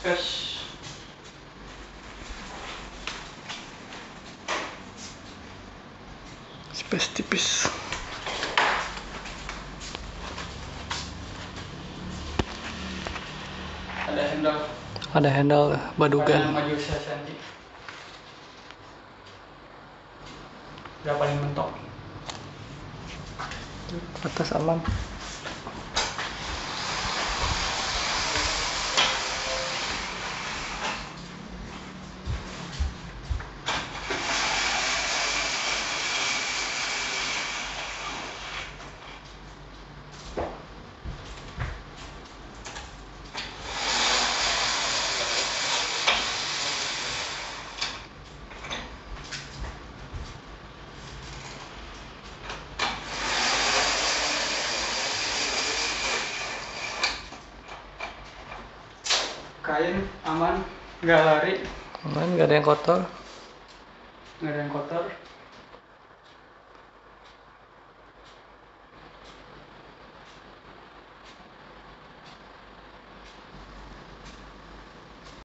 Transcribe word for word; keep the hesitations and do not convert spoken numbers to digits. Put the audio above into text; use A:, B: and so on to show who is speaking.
A: Gas. Space tipis. Ada handle. Ada handle badugan. Maju senti. Udah paling mentok. Atas aman. Kain aman, nggak lari, aman, nggak ada yang kotor, nggak ada yang kotor.